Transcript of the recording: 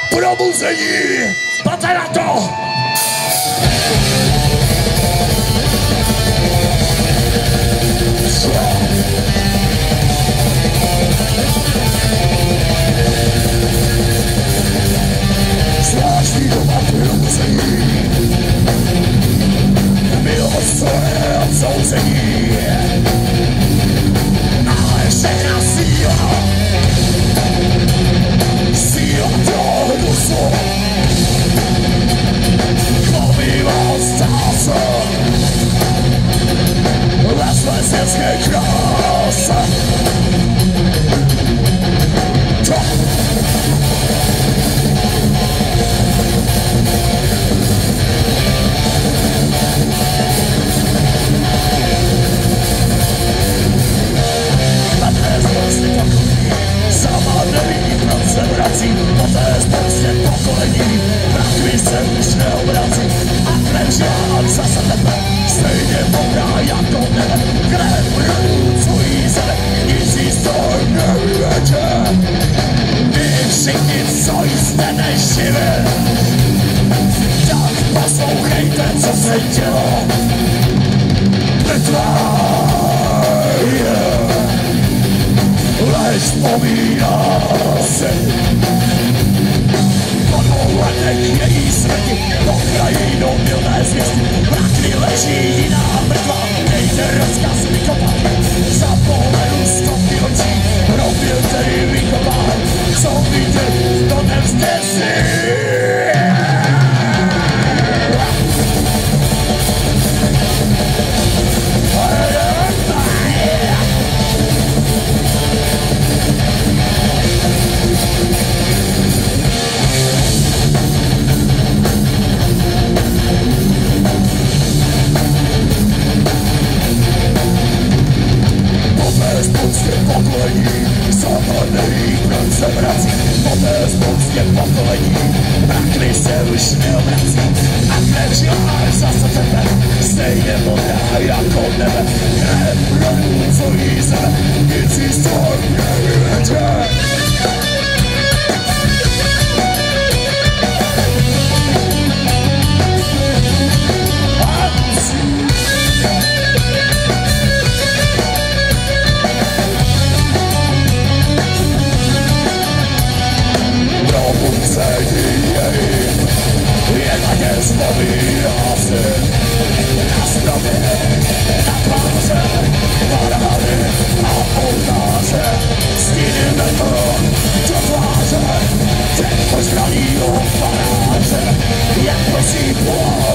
Probuzení! Pojďte na to! Zvláštní doba probuzení. Milost, co je odsouzení. Ale všechna síla. Síla toho dusu. Pomýval stáse. Ve své světské kráse. Poté spoustě pokolení, mrtvý se už neobrací a krev žádám zase tebe, stejně modrá jako nebe, krev růcují zeme, nic jí z toho nevědě. Vy všichni, co jste neživí, tak poslouchejte, co se dělo. Mrtvá je, lež vzpomíná si. Letech její smrti, pod krajinou milné zvěsti, mrtvý leží jiná mrtvá, nejde rozkaz vykopat, zapomenu stovky očí, robil tedy vykopán, co viděl, to nevzděsí. Se vrací, poté spoustě pokolení, mrakny se už neobrací a krev žilá zase tebe, stejně modrá jako nebe, krev rodůcují zeme, nic jí z toho nevědě. Vzpomíná si na stropy, na tváře, parády a oltáře, stíny metro do tváře, těch požranýho paráře, jak prosí plán.